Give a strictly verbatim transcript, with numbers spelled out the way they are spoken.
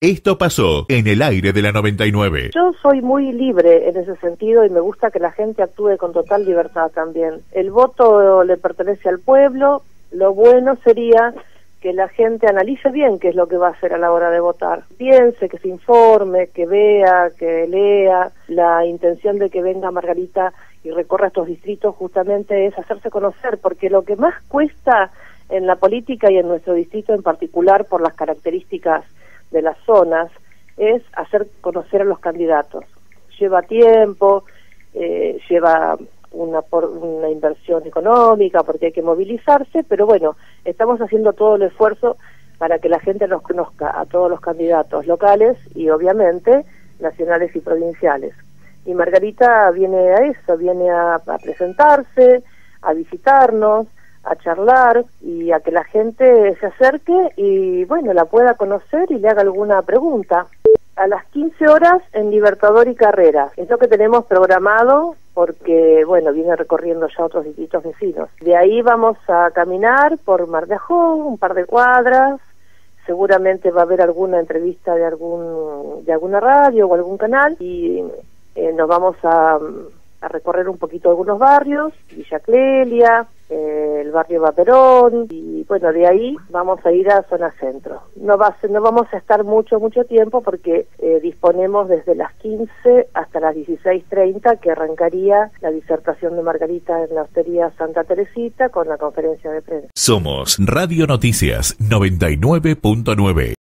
Esto pasó en el aire de la noventa y nueve. Yo soy muy libre en ese sentido y me gusta que la gente actúe con total libertad también. El voto le pertenece al pueblo, lo bueno sería que la gente analice bien qué es lo que va a hacer a la hora de votar. Piense, que se informe, que vea, que lea. La intención de que venga Margarita y recorra estos distritos justamente es hacerse conocer, porque lo que más cuesta en la política y en nuestro distrito en particular por las características de las zonas es hacer conocer a los candidatos. Lleva tiempo, eh, lleva una, por, una inversión económica porque hay que movilizarse, pero bueno, estamos haciendo todo el esfuerzo para que la gente nos conozca a todos los candidatos locales y obviamente nacionales y provinciales. Y Margarita viene a eso, viene a, a presentarse, a visitarnos, a charlar y a que la gente se acerque y bueno, la pueda conocer y le haga alguna pregunta. A las quince horas en Libertador y Carrera, es lo que tenemos programado porque bueno, viene recorriendo ya otros distritos vecinos. De ahí vamos a caminar por Mar de Ajó, un par de cuadras, seguramente va a haber alguna entrevista de algún de alguna radio o algún canal y eh, nos vamos a, a recorrer un poquito algunos barrios, Villa Clelia, eh, el barrio Vaperón y bueno, de ahí vamos a ir a zona centro. No va a ser, no vamos a estar mucho, mucho tiempo porque eh, disponemos desde las quince hasta las dieciséis treinta que arrancaría la disertación de Margarita en la Hostería Santa Teresita con la conferencia de prensa. Somos Radio Noticias noventa y nueve punto nueve.